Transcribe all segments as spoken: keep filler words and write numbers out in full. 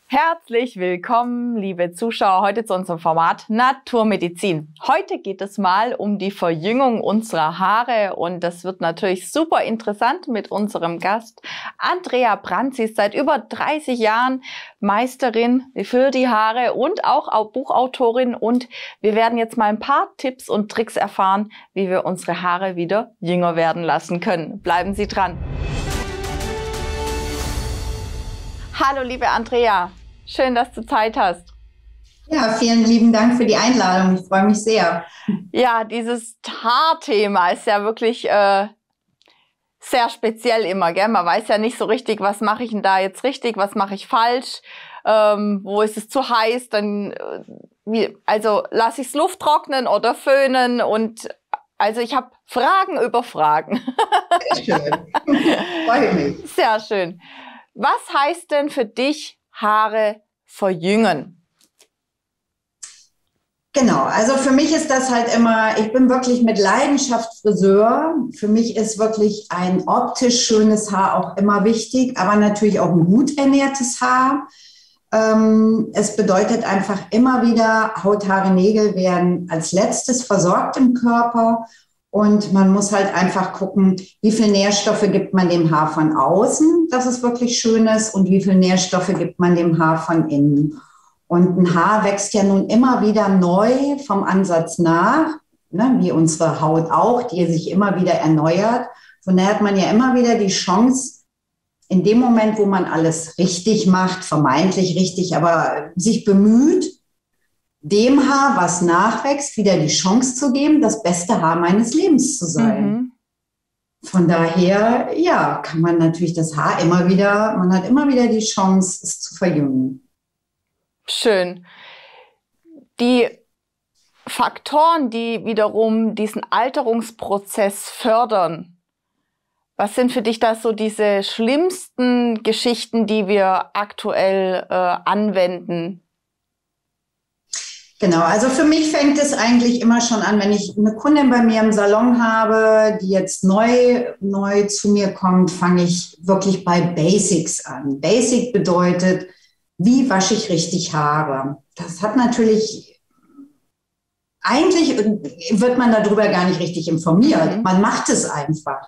Herzlich willkommen, liebe Zuschauer, heute zu unserem Format Naturmedizin. Heute geht es mal um die Verjüngung unserer Haare und das wird natürlich super interessant mit unserem Gast Andrea Brandt. Sie ist seit über dreißig Jahren Meisterin für die Haare und auch Buchautorin und wir werden jetzt mal ein paar Tipps und Tricks erfahren, wie wir unsere Haare wieder jünger werden lassen können. Bleiben Sie dran. Hallo liebe Andrea. Schön, dass du Zeit hast. Ja, vielen lieben Dank für die Einladung. Ich freue mich sehr. Ja, dieses Haarthema ist ja wirklich äh, sehr speziell immer, gell? Man weiß ja nicht so richtig, was mache ich denn da jetzt richtig, was mache ich falsch, ähm, wo ist es zu heiß, dann äh, wie, also lasse ich es Luft trocknen oder föhnen und also ich habe Fragen über Fragen. Sehr schön. Freue mich. Sehr schön. Was heißt denn für dich Haare verjüngen? Genau, also für mich ist das halt immer, ich bin wirklich mit Leidenschaft Friseur. Für mich ist wirklich ein optisch schönes Haar auch immer wichtig, aber natürlich auch ein gut ernährtes Haar. Ähm, es bedeutet einfach immer wieder, Haut, Haare, Nägel werden als letztes versorgt im Körper. Und man muss halt einfach gucken, wie viel Nährstoffe gibt man dem Haar von außen, dass es wirklich schön ist, und wie viel Nährstoffe gibt man dem Haar von innen. Und ein Haar wächst ja nun immer wieder neu vom Ansatz nach, ne, wie unsere Haut auch, die sich immer wieder erneuert. Von daher hat man ja immer wieder die Chance, in dem Moment, wo man alles richtig macht, vermeintlich richtig, aber sich bemüht, dem Haar, was nachwächst, wieder die Chance zu geben, das beste Haar meines Lebens zu sein. Mhm. Von daher, ja, kann man natürlich das Haar immer wieder, man hat immer wieder die Chance, es zu verjüngen. Schön. Die Faktoren, die wiederum diesen Alterungsprozess fördern, was sind für dich da so diese schlimmsten Geschichten, die wir aktuell äh, anwenden? Genau, also für mich fängt es eigentlich immer schon an, wenn ich eine Kundin bei mir im Salon habe, die jetzt neu, neu zu mir kommt, fange ich wirklich bei Basics an. Basic bedeutet, wie wasche ich richtig Haare? Das hat natürlich, eigentlich wird man darüber gar nicht richtig informiert. Mhm. Man macht es einfach.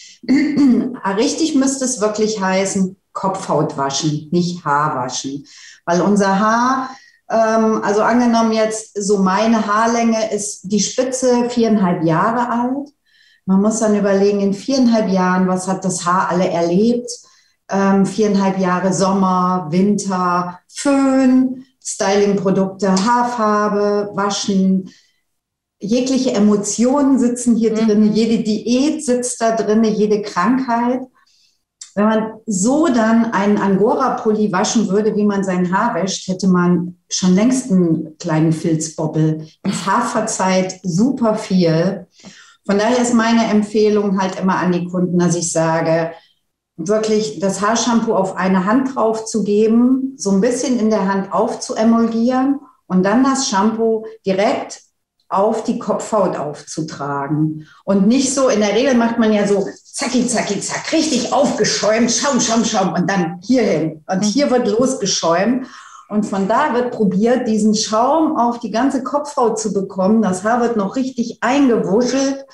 Richtig müsste es wirklich heißen, Kopfhaut waschen, nicht Haar waschen. Weil unser Haar, also angenommen jetzt, so meine Haarlänge ist die Spitze viereinhalb Jahre alt. Man muss dann überlegen, in viereinhalb Jahren, was hat das Haar alle erlebt? Ähm, viereinhalb Jahre Sommer, Winter, Föhn, Stylingprodukte, Haarfarbe, Waschen. Jegliche Emotionen sitzen hier mhm. drin, jede Diät sitzt da drin, jede Krankheit. Wenn man so dann einen Angora-Pulli waschen würde, wie man sein Haar wäscht, hätte man schon längst einen kleinen Filzbobbel. Das Haar verzeiht super viel. Von daher ist meine Empfehlung halt immer an die Kunden, dass ich sage, wirklich das Haarshampoo auf eine Hand drauf zu geben, so ein bisschen in der Hand aufzuemulgieren und dann das Shampoo direkt auf die Kopfhaut aufzutragen. Und nicht so, in der Regel macht man ja so zacki, zacki, zack, richtig aufgeschäumt, Schaum, Schaum, Schaum und dann hierhin. Und hier wird losgeschäumt. Und von da wird probiert, diesen Schaum auf die ganze Kopfhaut zu bekommen. Das Haar wird noch richtig eingewuschelt.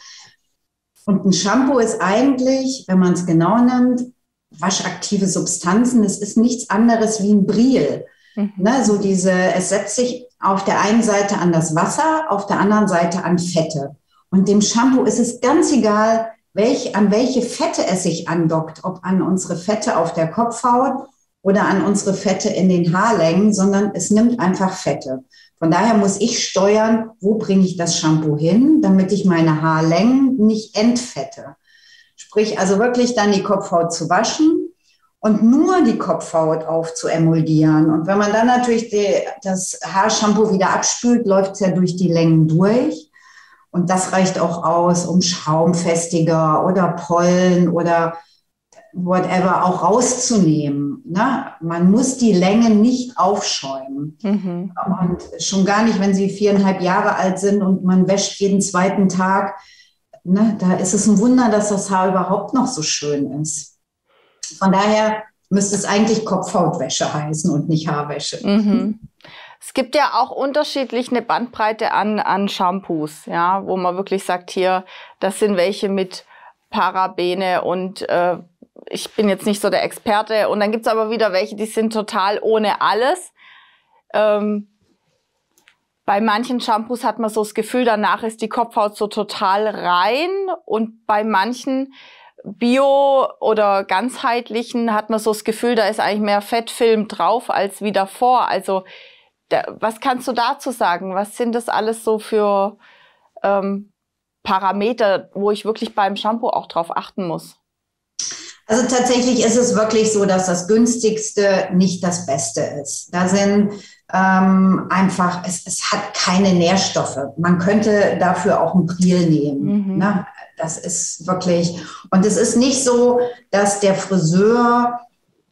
Und ein Shampoo ist eigentlich, wenn man es genau nimmt, waschaktive Substanzen. Es ist nichts anderes wie ein Briel. Mhm. Ne, so diese, es setzt sich auf der einen Seite an das Wasser, auf der anderen Seite an Fette. Und dem Shampoo ist es ganz egal, welch, an welche Fette es sich andockt, ob an unsere Fette auf der Kopfhaut oder an unsere Fette in den Haarlängen, sondern es nimmt einfach Fette. Von daher muss ich steuern, wo bringe ich das Shampoo hin, damit ich meine Haarlängen nicht entfette. Sprich also wirklich dann die Kopfhaut zu waschen und nur die Kopfhaut aufzuemulgieren. Und wenn man dann natürlich die, das Haarshampoo wieder abspült, läuft es ja durch die Längen durch. Und das reicht auch aus, um Schaumfestiger oder Pollen oder whatever auch rauszunehmen. Ne? Man muss die Länge nicht aufschäumen. Mhm. Und schon gar nicht, wenn sie viereinhalb Jahre alt sind und man wäscht jeden zweiten Tag. Ne? Da ist es ein Wunder, dass das Haar überhaupt noch so schön ist. Von daher müsste es eigentlich Kopfhautwäsche heißen und nicht Haarwäsche. Mhm. Es gibt ja auch unterschiedlich eine Bandbreite an, an Shampoos, ja, wo man wirklich sagt, hier, das sind welche mit Parabene und äh, ich bin jetzt nicht so der Experte. Und dann gibt's aber wieder welche, die sind total ohne alles. Ähm, bei manchen Shampoos hat man so das Gefühl, danach ist die Kopfhaut so total rein. Und bei manchen Bio- oder ganzheitlichen hat man so das Gefühl, da ist eigentlich mehr Fettfilm drauf als wie davor. Also da, was kannst du dazu sagen? Was sind das alles so für ähm, Parameter, wo ich wirklich beim Shampoo auch drauf achten muss? Also tatsächlich ist es wirklich so, dass das günstigste nicht das Beste ist. Da sind ähm, einfach, es, es hat keine Nährstoffe. Man könnte dafür auch ein Priel nehmen. Mhm. Ne? Das ist wirklich, und es ist nicht so, dass der Friseur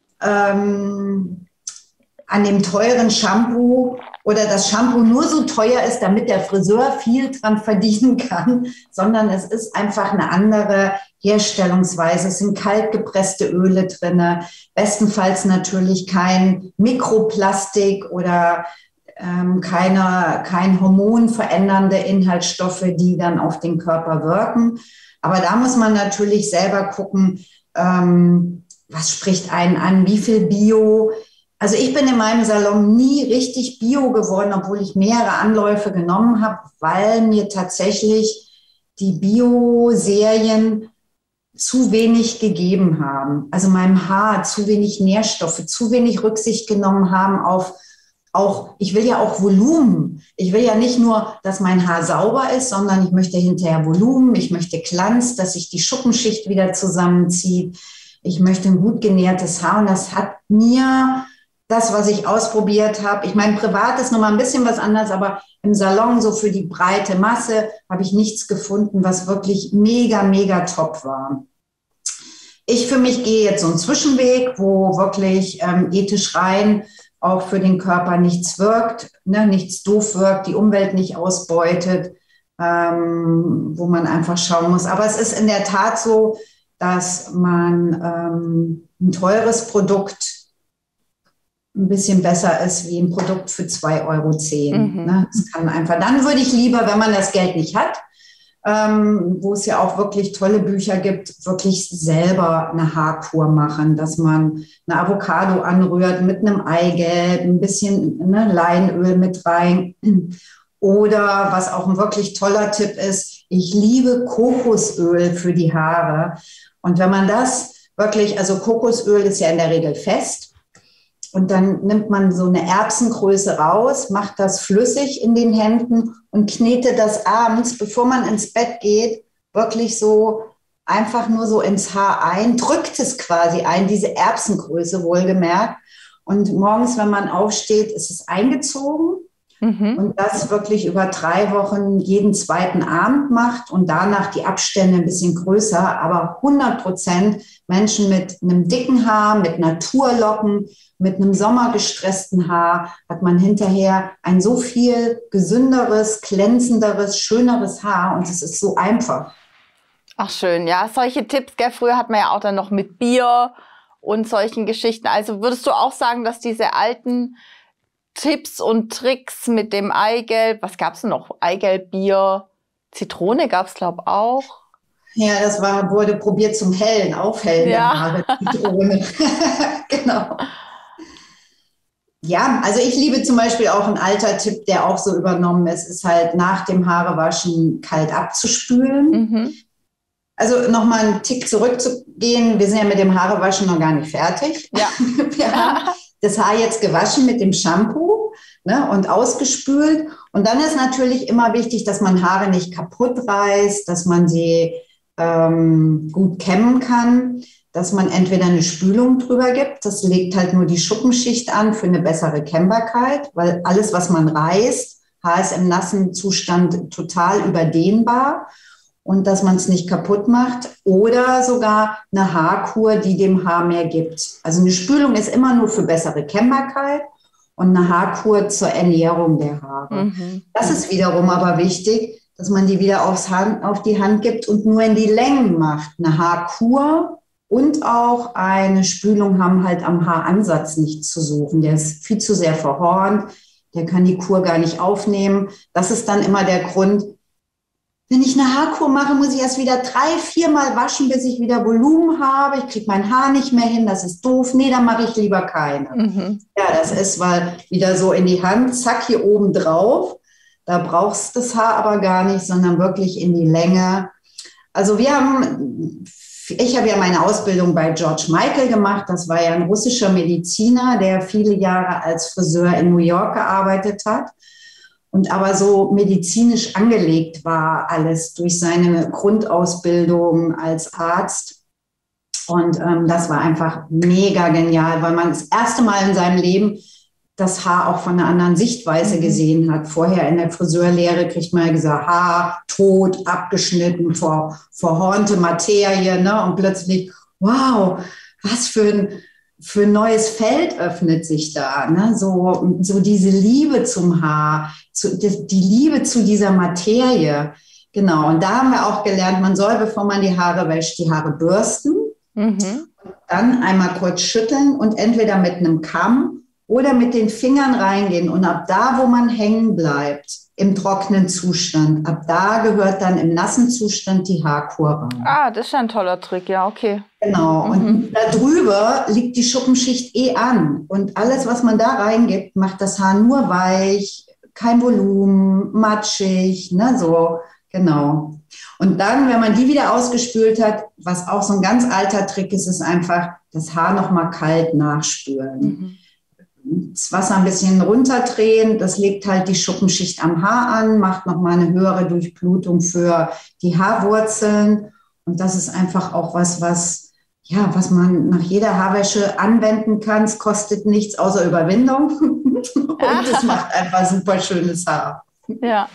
ähm, an dem teuren Shampoo oder das Shampoo nur so teuer ist, damit der Friseur viel dran verdienen kann, sondern es ist einfach eine andere Herstellungsweise. Es sind kaltgepresste Öle drin, bestenfalls natürlich kein Mikroplastik oder ähm, keine, kein hormonverändernde Inhaltsstoffe, die dann auf den Körper wirken. Aber da muss man natürlich selber gucken, ähm, was spricht einen an, wie viel Bio. Also ich bin in meinem Salon nie richtig Bio geworden, obwohl ich mehrere Anläufe genommen habe, weil mir tatsächlich die Bio-Serien zu wenig gegeben haben. Also meinem Haar zu wenig Nährstoffe, zu wenig Rücksicht genommen haben auf auch, ich will ja auch Volumen. Ich will ja nicht nur, dass mein Haar sauber ist, sondern ich möchte hinterher Volumen, ich möchte Glanz, dass sich die Schuppenschicht wieder zusammenzieht. Ich möchte ein gut genährtes Haar und das hat mir das, was ich ausprobiert habe, ich meine, privat ist nochmal ein bisschen was anderes, aber im Salon so für die breite Masse habe ich nichts gefunden, was wirklich mega, mega top war. Ich für mich gehe jetzt so einen Zwischenweg, wo wirklich ähm, ethisch rein auch für den Körper nichts wirkt, ne, nichts doof wirkt, die Umwelt nicht ausbeutet, ähm, wo man einfach schauen muss. Aber es ist in der Tat so, dass man ähm, ein teures Produkt ein bisschen besser ist wie ein Produkt für zwei Euro zehn. Mhm. Ne? Das kann einfach. Dann würde ich lieber, wenn man das Geld nicht hat, ähm, wo es ja auch wirklich tolle Bücher gibt, wirklich selber eine Haarkur machen, dass man eine Avocado anrührt mit einem Eigelb, ein bisschen ne, Leinöl mit rein. Oder was auch ein wirklich toller Tipp ist, ich liebe Kokosöl für die Haare. Und wenn man das wirklich, also Kokosöl ist ja in der Regel fest, und dann nimmt man so eine Erbsengröße raus, macht das flüssig in den Händen und knetet das abends, bevor man ins Bett geht, wirklich so einfach nur so ins Haar ein, drückt es quasi ein, diese Erbsengröße wohlgemerkt. Und morgens, wenn man aufsteht, ist es eingezogen. Mhm. Und das wirklich über drei Wochen jeden zweiten Abend macht und danach die Abstände ein bisschen größer. Aber hundert Prozent Menschen mit einem dicken Haar, mit Naturlocken, mit einem sommergestressten Haar hat man hinterher ein so viel gesünderes, glänzenderes, schöneres Haar und es ist so einfach. Ach schön, ja, solche Tipps, gell? Früher hat man ja auch dann noch mit Bier und solchen Geschichten. Also würdest du auch sagen, dass diese alten Tipps und Tricks mit dem Eigelb, was gab's denn noch? Eigelb, Bier, Zitrone gab's glaube ich auch. Ja, das war, wurde probiert zum Hellen, Aufhellen der Haare, Zitrone. Genau. Ja, also ich liebe zum Beispiel auch ein alter Tipp, der auch so übernommen ist, ist halt nach dem Haarewaschen kalt abzuspülen. Mhm. Also nochmal einen Tick zurückzugehen, wir sind ja mit dem Haarewaschen noch gar nicht fertig. Ja. Wir haben das Haar jetzt gewaschen mit dem Shampoo, ne, und ausgespült. Und dann ist natürlich immer wichtig, dass man Haare nicht kaputt reißt, dass man sie ähm, gut kämmen kann, dass man entweder eine Spülung drüber gibt. Das legt halt nur die Schuppenschicht an für eine bessere Kämmbarkeit, weil alles, was man reißt, Haar ist im nassen Zustand total überdehnbar. Und dass man es nicht kaputt macht oder sogar eine Haarkur, die dem Haar mehr gibt. Also eine Spülung ist immer nur für bessere Kämmbarkeit und eine Haarkur zur Ernährung der Haare. Mhm. Das ist wiederum aber wichtig, dass man die wieder aufs Hand, auf die Hand gibt und nur in die Längen macht. Eine Haarkur Und auch eine Spülung haben halt am Haaransatz nichts zu suchen. Der ist viel zu sehr verhornt, der kann die Kur gar nicht aufnehmen. Das ist dann immer der Grund, wenn ich eine Haarkur mache, muss ich erst wieder drei, viermal waschen, bis ich wieder Volumen habe. Ich kriege mein Haar nicht mehr hin, das ist doof. Nee, dann mache ich lieber keine. Mhm. Ja, das ist mal wieder so in die Hand, zack, hier oben drauf. Da brauchst du das Haar aber gar nicht, sondern wirklich in die Länge. Also wir haben, ich habe ja meine Ausbildung bei George Michael gemacht. Das war ja ein russischer Mediziner, der viele Jahre als Friseur in New York gearbeitet hat. Und aber so medizinisch angelegt war alles durch seine Grundausbildung als Arzt. Und ähm, das war einfach mega genial, weil man das erste Mal in seinem Leben das Haar auch von einer anderen Sichtweise mhm. gesehen hat. Vorher in der Friseurlehre kriegt man ja gesagt, Haar tot, abgeschnitten, ver, verhornte Materie. Ne? Und plötzlich, wow, was für ein... für ein neues Feld öffnet sich da, ne? so, so diese Liebe zum Haar, zu, die, die Liebe zu dieser Materie. Genau, und da haben wir auch gelernt, man soll, bevor man die Haare wäscht, die Haare bürsten, mhm. dann einmal kurz schütteln und entweder mit einem Kamm oder mit den Fingern reingehen. Und ab da, wo man hängen bleibt, im trockenen Zustand, ab da gehört dann im nassen Zustand die Haarkur rein. Ah, das ist ja ein toller Trick, ja, okay. Genau, mhm. und darüber liegt die Schuppenschicht eh an. Und alles, was man da reingibt, macht das Haar nur weich, kein Volumen, matschig, ne, so, genau. Und dann, wenn man die wieder ausgespült hat, was auch so ein ganz alter Trick ist, ist einfach das Haar nochmal kalt nachspülen. Mhm. Das Wasser ein bisschen runterdrehen, das legt halt die Schuppenschicht am Haar an, macht nochmal eine höhere Durchblutung für die Haarwurzeln. Und das ist einfach auch was, was, ja, was man nach jeder Haarwäsche anwenden kann. Es kostet nichts außer Überwindung. Und es macht einfach super schönes Haar. Ja.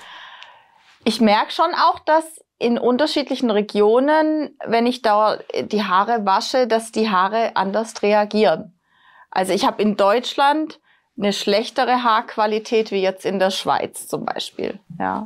Ich merke schon auch, dass in unterschiedlichen Regionen, wenn ich da die Haare wasche, dass die Haare anders reagieren. Also ich habe in Deutschland eine schlechtere Haarqualität wie jetzt in der Schweiz zum Beispiel. Ja.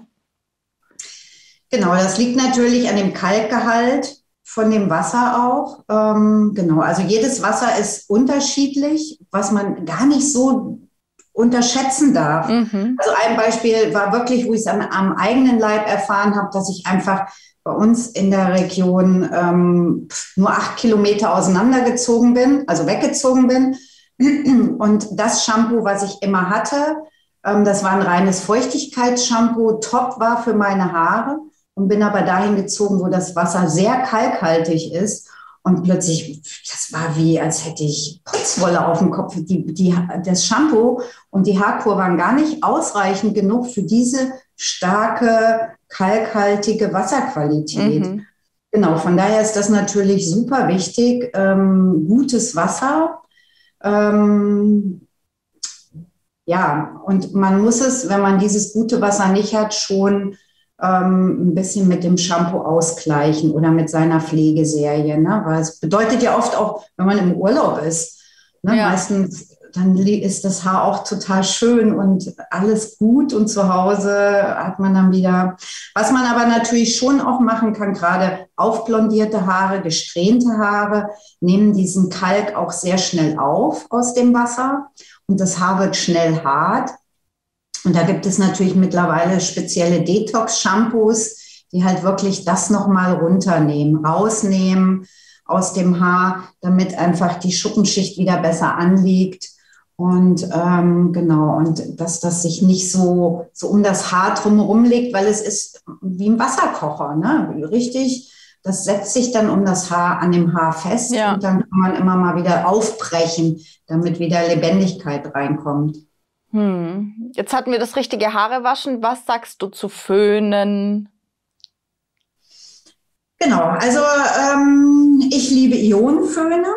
Genau, das liegt natürlich an dem Kalkgehalt von dem Wasser auch. Ähm, genau, also jedes Wasser ist unterschiedlich, was man gar nicht so unterschätzen darf. Mhm. Also ein Beispiel war wirklich, wo ich es am, am eigenen Leib erfahren habe, dass ich einfach bei uns in der Region ähm, nur acht Kilometer auseinandergezogen bin, also weggezogen bin. Und das Shampoo, was ich immer hatte, ähm, das war ein reines Feuchtigkeitsshampoo, top war für meine Haare und bin aber dahin gezogen, wo das Wasser sehr kalkhaltig ist. Und plötzlich, das war wie, als hätte ich Putzwolle auf dem Kopf. Die, die, das Shampoo und die Haarkur waren gar nicht ausreichend genug für diese starke, kalkhaltige Wasserqualität. Mhm. Genau, von daher ist das natürlich super wichtig. Ähm, gutes Wasser. Ähm, ja, und man muss es, wenn man dieses gute Wasser nicht hat, schon ähm, ein bisschen mit dem Shampoo ausgleichen oder mit seiner Pflegeserie. Ne? Weil es bedeutet ja oft auch, wenn man im Urlaub ist, ne? Ja. Meistens dann ist das Haar auch total schön und alles gut und zu Hause hat man dann wieder, was man aber natürlich schon auch machen kann, gerade aufblondierte Haare, gesträhnte Haare, nehmen diesen Kalk auch sehr schnell auf aus dem Wasser und das Haar wird schnell hart. Und da gibt es natürlich mittlerweile spezielle Detox-Shampoos, die halt wirklich das nochmal runternehmen, rausnehmen aus dem Haar, damit einfach die Schuppenschicht wieder besser anliegt. Und ähm, genau, und dass das sich nicht so, so um das Haar drumherum legt, weil es ist wie ein Wasserkocher, ne? Richtig, das setzt sich dann um das Haar an dem Haar fest, ja. Und dann kann man immer mal wieder aufbrechen, damit wieder Lebendigkeit reinkommt. Hm. Jetzt hatten wir das richtige Haare waschen. Was sagst du zu Föhnen? Genau, also ähm, ich liebe Ionenföhne.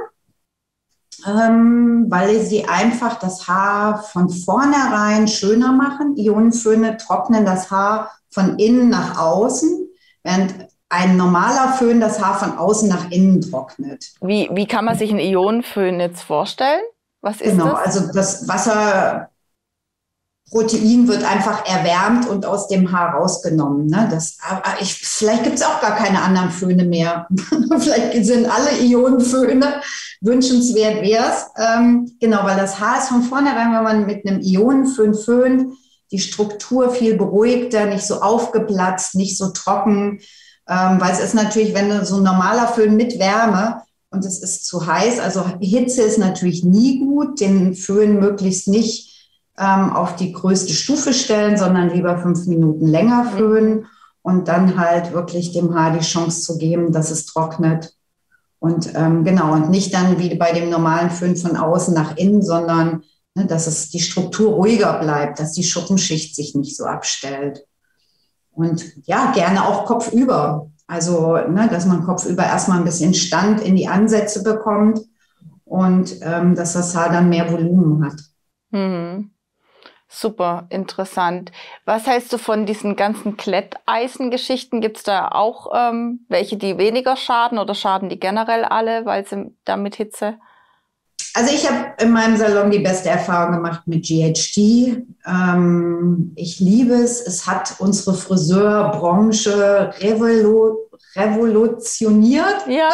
Ähm, weil sie einfach das Haar von vornherein schöner machen. Ionenföhne trocknen das Haar von innen nach außen, während ein normaler Föhn das Haar von außen nach innen trocknet. Wie, wie kann man sich einen Ionenföhn jetzt vorstellen? Was ist genau, das? Also das Wasser Protein wird einfach erwärmt und aus dem Haar rausgenommen. Ne? Das, ich, vielleicht gibt es auch gar keine anderen Föhne mehr. Vielleicht sind alle Ionenföhne wünschenswert wär's. Ähm, genau, weil das Haar ist von vornherein, wenn man mit einem Ionenföhn föhnt, die Struktur viel beruhigter, nicht so aufgeplatzt, nicht so trocken. Ähm, weil es ist natürlich, wenn du so ein normaler Föhn mit Wärme und es ist zu heiß, also Hitze ist natürlich nie gut, den Föhn möglichst nicht auf die größte Stufe stellen, sondern lieber fünf Minuten länger föhnen und dann halt wirklich dem Haar die Chance zu geben, dass es trocknet. Und ähm, genau, und nicht dann wie bei dem normalen Föhn von außen nach innen, sondern ne, dass es die Struktur ruhiger bleibt, dass die Schuppenschicht sich nicht so abstellt. Und ja, gerne auch kopfüber. Also, ne, dass man kopfüber erstmal ein bisschen Stand in die Ansätze bekommt und ähm, dass das Haar dann mehr Volumen hat. Mhm. Super interessant. Was hältst du von diesen ganzen Glätteisengeschichten? Gibt es da auch ähm, welche, die weniger schaden oder schaden die generell alle, weil sie da mit Hitze? Also ich habe in meinem Salon die beste Erfahrung gemacht mit G H D. Ähm, ich liebe es. Es hat unsere Friseurbranche revolu revolutioniert. Ja.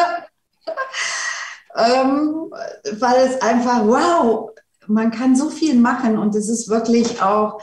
ähm, weil es einfach, wow, man kann so viel machen und es ist wirklich auch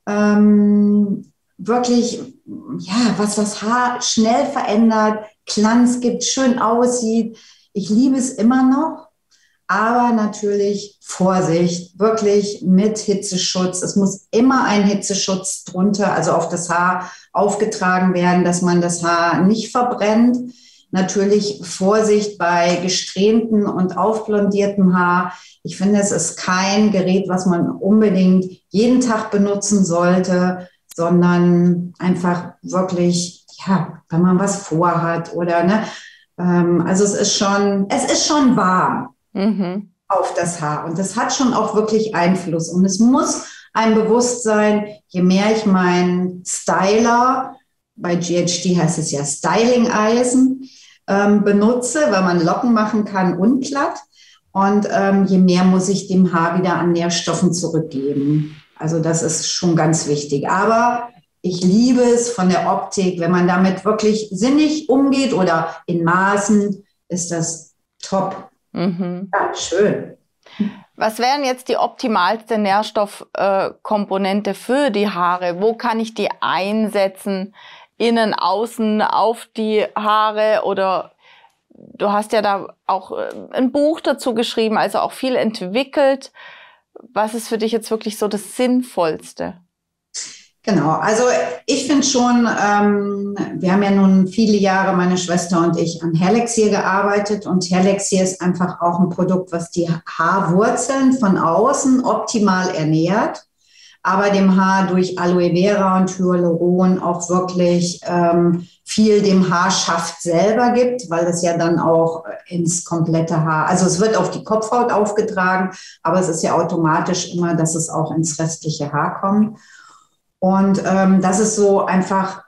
ähm, wirklich, ja, was das Haar schnell verändert, Glanz gibt, schön aussieht. Ich liebe es immer noch, aber natürlich Vorsicht, wirklich mit Hitzeschutz. Es muss immer ein Hitzeschutz drunter, also auf das Haar aufgetragen werden, dass man das Haar nicht verbrennt. Natürlich Vorsicht bei gesträhnten und aufblondiertem Haar. Ich finde, es ist kein Gerät, was man unbedingt jeden Tag benutzen sollte, sondern einfach wirklich, ja, wenn man was vorhat oder, ne, ähm, also es ist schon, es ist schon warm mhm. auf das Haar und das hat schon auch wirklich Einfluss und es muss einem bewusst sein, je mehr ich meinen Styler, bei G H D heißt es ja Styling-Eisen, ähm, benutze, weil man Locken machen kann und glatt. Und ähm, je mehr muss ich dem Haar wieder an Nährstoffen zurückgeben. Also das ist schon ganz wichtig. Aber ich liebe es von der Optik, wenn man damit wirklich sinnig umgeht oder in Maßen, ist das top. Mhm. Ja, schön. Was wären jetzt die optimalste Nährstoffkomponente äh, für die Haare? Wo kann ich die einsetzen? Innen, außen, auf die Haare oder du hast ja da auch ein Buch dazu geschrieben, also auch viel entwickelt. Was ist für dich jetzt wirklich so das Sinnvollste? Genau, also ich finde schon, ähm, wir haben ja nun viele Jahre, meine Schwester und ich, an Hairlaxier gearbeitet und Hairlaxier ist einfach auch ein Produkt, was die Haarwurzeln von außen optimal ernährt, aber dem Haar durch Aloe Vera und Hyaluron auch wirklich ähm, viel dem Haarschaft selber gibt, weil es ja dann auch ins komplette Haar, also es wird auf die Kopfhaut aufgetragen, aber es ist ja automatisch immer, dass es auch ins restliche Haar kommt. Und ähm, das ist so einfach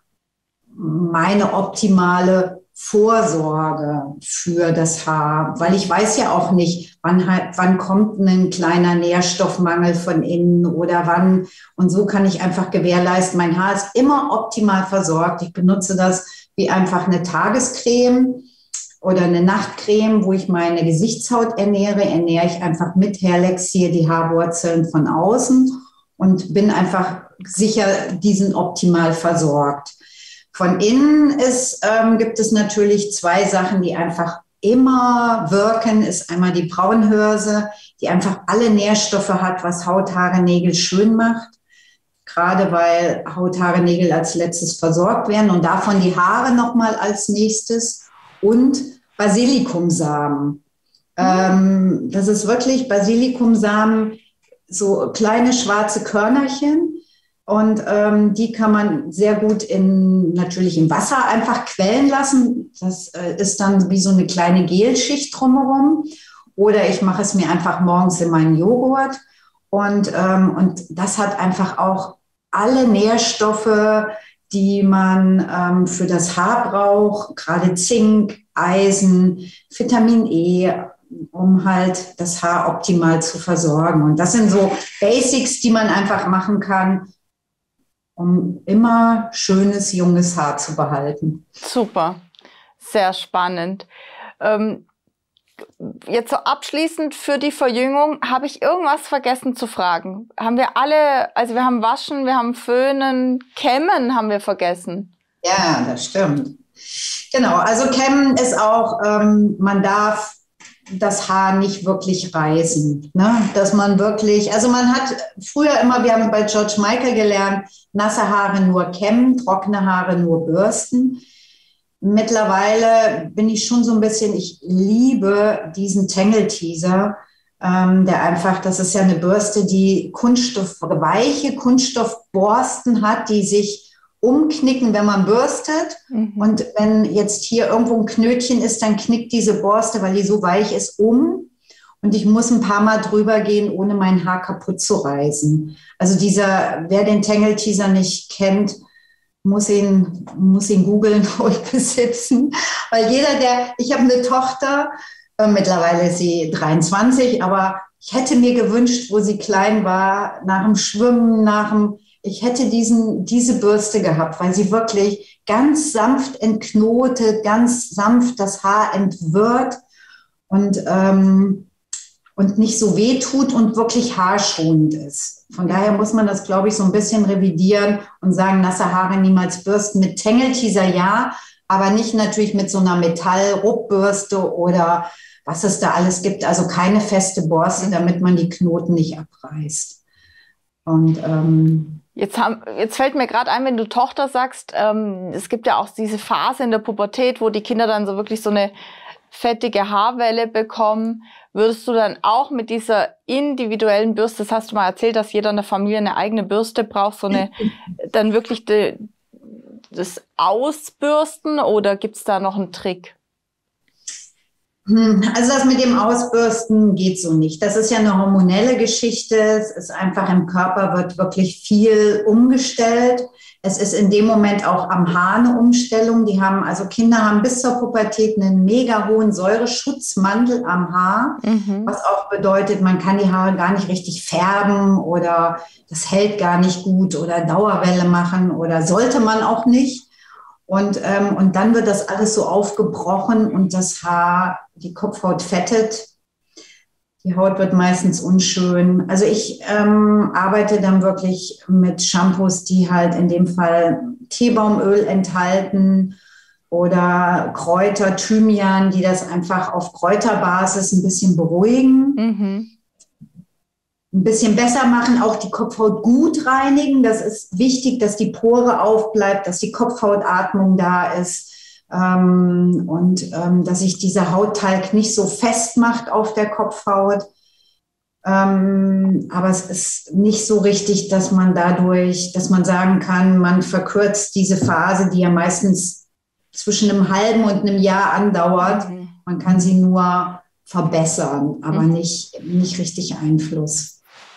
meine optimale Vorsorge für das Haar, weil ich weiß ja auch nicht, wann, halt, wann kommt ein kleiner Nährstoffmangel von innen oder wann. Und so kann ich einfach gewährleisten, mein Haar ist immer optimal versorgt. Ich benutze das wie einfach eine Tagescreme oder eine Nachtcreme, wo ich meine Gesichtshaut ernähre, ernähre ich einfach mit Hairlaxier die Haarwurzeln von außen und bin einfach sicher, diesen optimal versorgt. Von innen ist, ähm, gibt es natürlich zwei Sachen, die einfach immer wirken, ist einmal die Braunhörse, die einfach alle Nährstoffe hat, was Haut, Haare, Nägel schön macht. Gerade weil Haut, Haare, Nägel als letztes versorgt werden und davon die Haare nochmal als nächstes. Und Basilikumsamen. Mhm. Ähm, das ist wirklich Basilikumsamen, so kleine schwarze Körnerchen. Und ähm, die kann man sehr gut in, natürlich im Wasser einfach quellen lassen. Das äh, ist dann wie so eine kleine Gelschicht drumherum. Oder ich mache es mir einfach morgens in meinen Joghurt. Und, ähm, und das hat einfach auch alle Nährstoffe, die man ähm, für das Haar braucht. Gerade Zink, Eisen, Vitamin E, um halt das Haar optimal zu versorgen. Und das sind so Basics, die man einfach machen kann, um immer schönes, junges Haar zu behalten. Super, sehr spannend. Ähm, jetzt so abschließend für die Verjüngung, habe ich irgendwas vergessen zu fragen? Haben wir alle, also wir haben Waschen, wir haben Föhnen, Kämmen haben wir vergessen. Ja, das stimmt. Genau, also Kämmen ist auch, ähm, man darf das Haar nicht wirklich reißen, ne? Dass man wirklich, also man hat früher immer, wir haben bei George Michael gelernt, nasse Haare nur kämmen, trockene Haare nur bürsten. Mittlerweile bin ich schon so ein bisschen, ich liebe diesen Tangle-Teaser, ähm, der einfach, das ist ja eine Bürste, die Kunststoff, weiche Kunststoffborsten hat, die sich umknicken, wenn man bürstet. Mhm. Und wenn jetzt hier irgendwo ein Knötchen ist, dann knickt diese Borste, weil die so weich ist, um. Und ich muss ein paar Mal drüber gehen, ohne mein Haar kaputt zu reißen. Also dieser, wer den Tangle-Teaser nicht kennt, muss ihn, muss ihn googeln und besitzen. Weil jeder, der, ich habe eine Tochter, äh, mittlerweile ist sie dreiundzwanzig, aber ich hätte mir gewünscht, wo sie klein war, nach dem Schwimmen, nach dem, ich hätte diesen, diese Bürste gehabt, weil sie wirklich ganz sanft entknotet, ganz sanft das Haar entwirrt und, ähm, und nicht so weh tut und wirklich haarschonend ist. Von daher muss man das, glaube ich, so ein bisschen revidieren und sagen, nasse Haare niemals bürsten. Mit Tangle-Teaser ja, aber nicht natürlich mit so einer Metall-Rubbürste oder was es da alles gibt. Also keine feste Borste, damit man die Knoten nicht abreißt. Und ähm, Jetzt, haben, jetzt fällt mir gerade ein, wenn du Tochter sagst, ähm, es gibt ja auch diese Phase in der Pubertät, wo die Kinder dann so wirklich so eine fettige Haarwelle bekommen. Würdest du dann auch mit dieser individuellen Bürste, das hast du mal erzählt, dass jeder in der Familie eine eigene Bürste braucht, so eine, dann wirklich die, das Ausbürsten, oder gibt es da noch einen Trick? Also das mit dem Ausbürsten geht so nicht. Das ist ja eine hormonelle Geschichte. Es ist einfach, im Körper wird wirklich viel umgestellt. Es ist in dem Moment auch am Haar eine Umstellung. Die haben, also Kinder haben bis zur Pubertät einen mega hohen Säureschutzmantel am Haar, mhm. was auch bedeutet, man kann die Haare gar nicht richtig färben oder das hält gar nicht gut oder Dauerwelle machen oder sollte man auch nicht. Und, ähm, und dann wird das alles so aufgebrochen und das Haar, die Kopfhaut fettet. Die Haut wird meistens unschön. Also ich ähm, arbeite dann wirklich mit Shampoos, die halt in dem Fall Teebaumöl enthalten oder Kräuter, Thymian, die das einfach auf Kräuterbasis ein bisschen beruhigen. Mhm. Ein bisschen besser machen, auch die Kopfhaut gut reinigen. Das ist wichtig, dass die Pore aufbleibt, dass die Kopfhautatmung da ist ähm, und ähm, dass sich dieser Hautteig nicht so fest macht auf der Kopfhaut. Ähm, aber es ist nicht so richtig, dass man dadurch, dass man sagen kann, man verkürzt diese Phase, die ja meistens zwischen einem halben und einem Jahr andauert. Mhm. Man kann sie nur verbessern, aber mhm. nicht, nicht richtig Einfluss.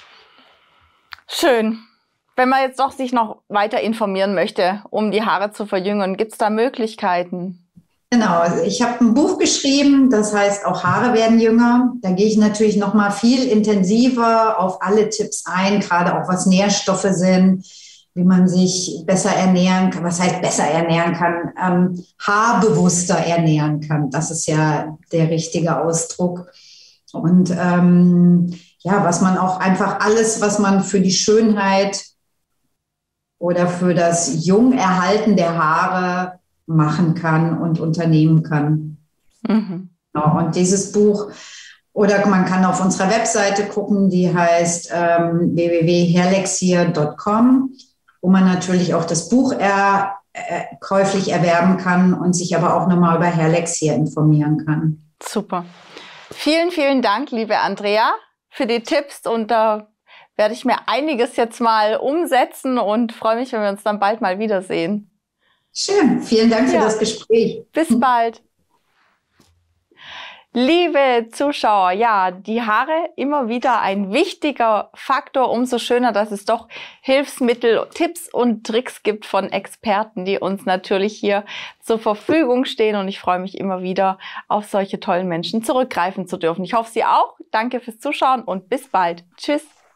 Schön. Wenn man jetzt doch sich noch weiter informieren möchte, um die Haare zu verjüngen, gibt es da Möglichkeiten? Genau, also ich habe ein Buch geschrieben, das heißt auch Haare werden jünger. Da gehe ich natürlich noch mal viel intensiver auf alle Tipps ein, gerade auch was Nährstoffe sind, wie man sich besser ernähren kann, was heißt besser ernähren kann, ähm, haarbewusster ernähren kann. Das ist ja der richtige Ausdruck. Und ähm, ja, was man auch einfach alles, was man für die Schönheit oder für das Jungerhalten der Haare machen kann und unternehmen kann. Mhm. Genau, und dieses Buch, oder man kann auf unserer Webseite gucken, die heißt ähm, w w w punkt hairlexier punkt com, wo man natürlich auch das Buch er, äh, käuflich erwerben kann und sich aber auch nochmal über Hairlexier informieren kann. Super. Vielen, vielen Dank, liebe Andrea, für die Tipps, und da werde ich mir einiges jetzt mal umsetzen und freue mich, wenn wir uns dann bald mal wiedersehen. Schön, vielen Dank für ja. das Gespräch. Bis bald. Liebe Zuschauer, ja, die Haare immer wieder ein wichtiger Faktor. Umso schöner, dass es doch Hilfsmittel, Tipps und Tricks gibt von Experten, die uns natürlich hier zur Verfügung stehen. Und ich freue mich immer wieder, auf solche tollen Menschen zurückgreifen zu dürfen. Ich hoffe, Sie auch. Danke fürs Zuschauen und bis bald. Tschüss.